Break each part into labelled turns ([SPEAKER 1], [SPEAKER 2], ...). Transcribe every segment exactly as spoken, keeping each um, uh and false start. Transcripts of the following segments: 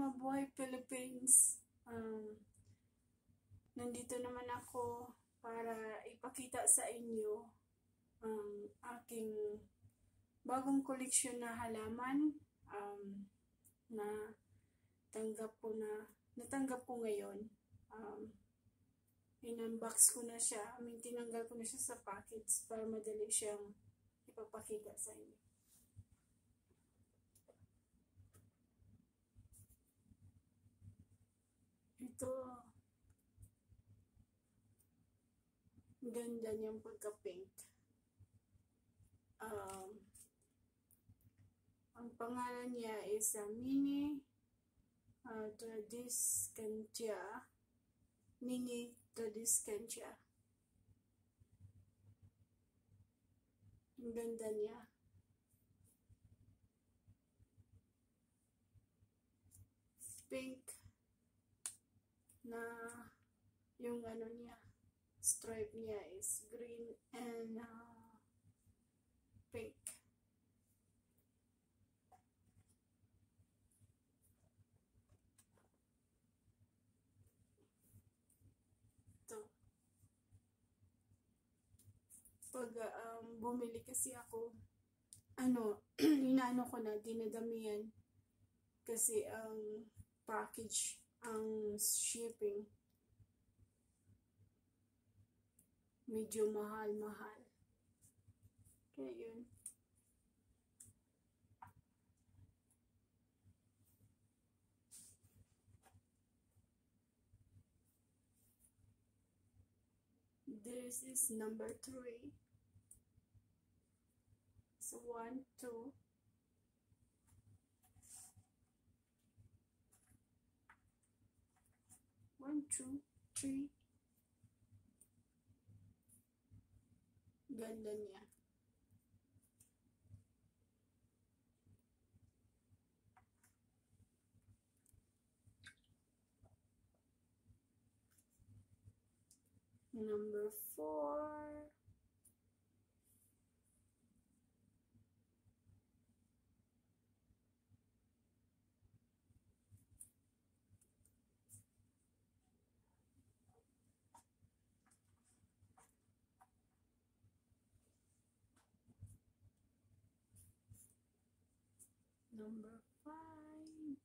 [SPEAKER 1] mabuhay Philippines. Um, nandito naman ako para ipakita sa inyo ang aking bagong koleksyon na halaman um, na tanggap ko na, natanggap ko ngayon. Um, in-unbox ko na siya. I mean, tinanggal ko na siya sa packets para madali siyang ipapakita sa inyo. Ito, ganda niyang pagka-pink. Um, ang pangalan niya is uh, Mini uh, Tradiscantia. Mini Tradiscantia. Ang ganda niya. Pink na yung ano niya, stripe niya is green and uh, pink. Ito. Pag um, bumili kasi ako, ano, inaano ko na, dinadamihan kasi ang package, ang shipping medyo mahal-mahal. Kaya yun. This is number three. So one, two. One, two, three. Ganda niya. Number four. Number five.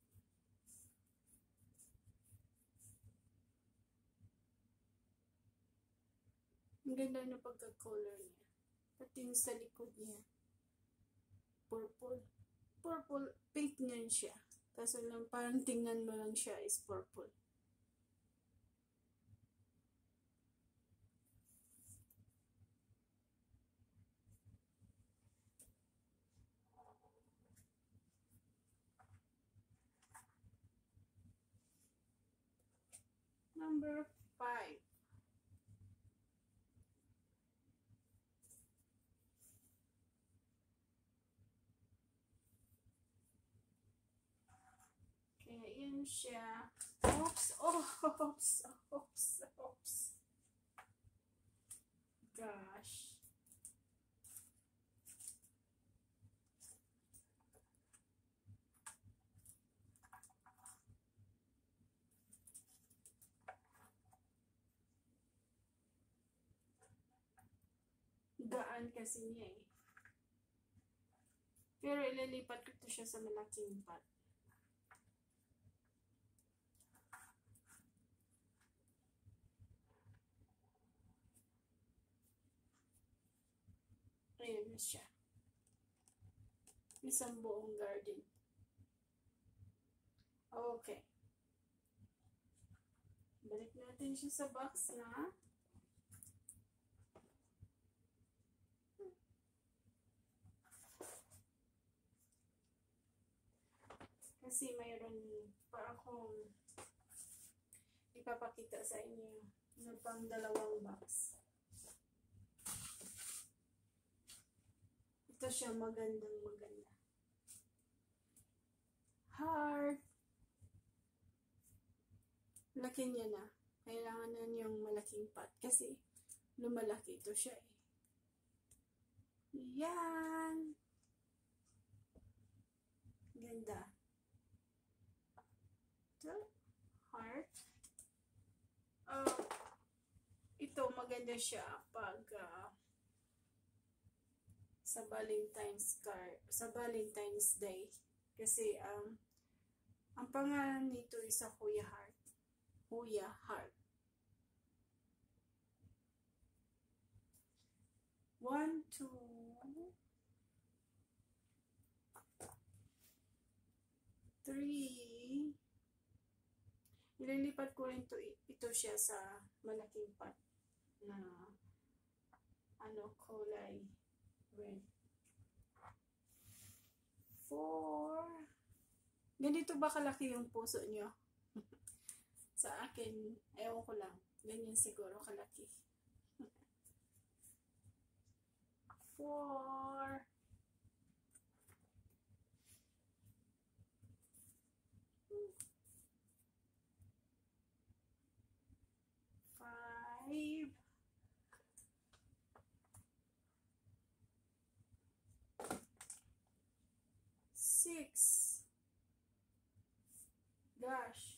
[SPEAKER 1] Ang ganda na pagka-color niya. Pati yung sa likod niya. Purple. Purple. Pink niyan siya. Kaso lang parang tingnan mo lang siya is purple. Number five. Kaya yun siya. Oops! Oh! Oops! Oops! Oops! Gosh! Gaan kasi niya eh. Pero ililipat ko ito siya sa malaking pot. Ayan na siya. Isang buong garden. Okay. Balik natin siya sa box na. Kasi mayroon pa akong ipapakita sa inyo na pang dalawang box. Ito siya, magandang maganda. Heart. Laki niya na. Kailangan na niyang malaking pot kasi lumalaki ito siya eh. Yan. Ganda. maganda siya pag uh, sa Valentine's card, sa Valentine's Day. Kasi um, ang pangalan nito is sa Kuya Heart. Kuya Heart. One, two, three. Ililipat ko rin to, ito siya sa malaking pot na ano, kulay red. Four. Ganito ba kalaki yung puso nyo? Sa akin, ewan ko lang. Ganyan siguro kalaki. Four. Five. Six. Gosh.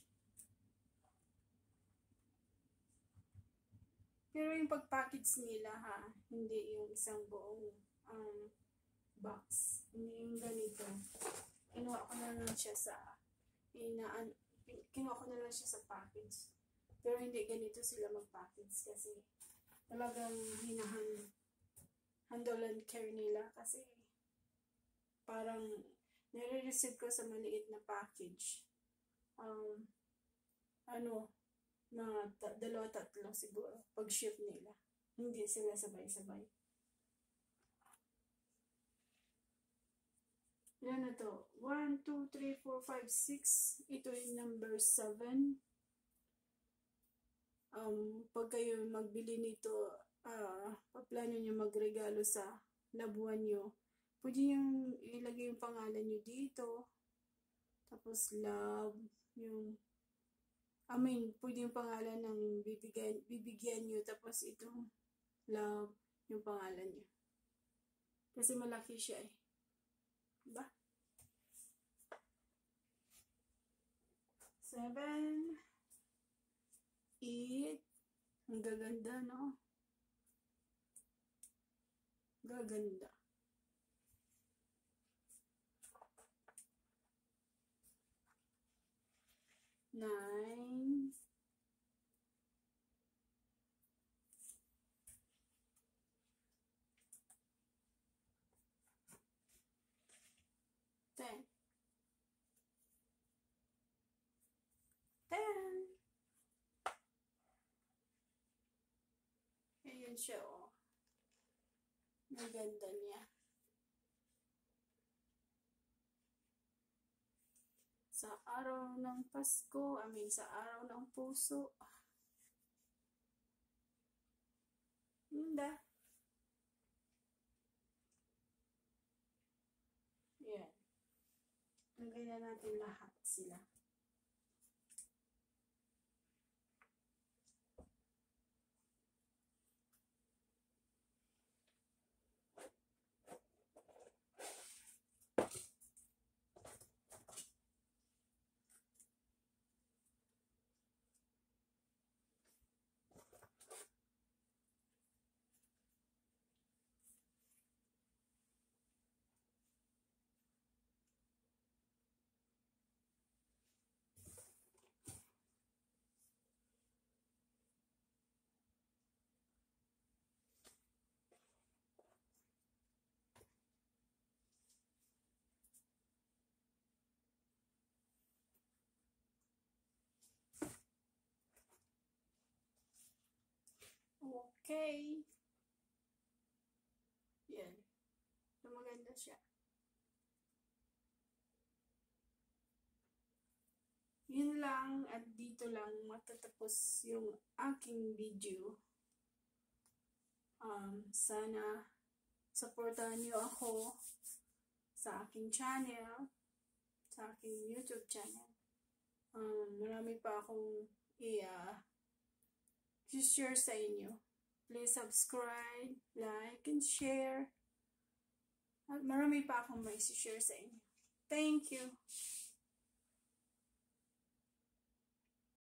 [SPEAKER 1] Pero yung pag-package nila ha, hindi yung isang buong um, box. Hindi yung ganito. Kinuha ko na lang siya sa, inaan, kinuha ko na lang siya sa package. Pero hindi ganito sila mag-package kasi talagang hinahan, handle and care nila kasi parang nire-receive ko sa maliit na package. Um, ano, mga ta- dalawa tatlo siguro pag ship nila. Hindi sila sabay-sabay. Yan na to. one, two, three, four, five, six. Ito yung number seven. Um, pag kayo magbili nito, uh, paplano nyo magregalo sa labuan nyo, pwede nyo ilagay yung pangalan nyo dito. Tapos love, yung I mean, pwede yung pangalan ng bibigyan, bibigyan nyo, tapos itong love, yung pangalan nyo. Kasi malaki siya eh. Diba? Seven. Eight. Ang gaganda, no? Gaganda. Nine. Ten. Ten. Ayan siya, oh. Ang ganda niya. Sa araw ng Pasko, I mean, sa araw ng puso. Ganda. Yan. Lagay na natin lahat sila. Okay. Yan. So, maganda siya. Yun lang at dito lang matatapos yung aking video. Um, sana supportahan niyo ako sa aking channel, sa aking YouTube channel. Um, marami pa akong i- share sa inyo. Please subscribe, like, and share. At marami pa akong may share sa inyo. Thank you.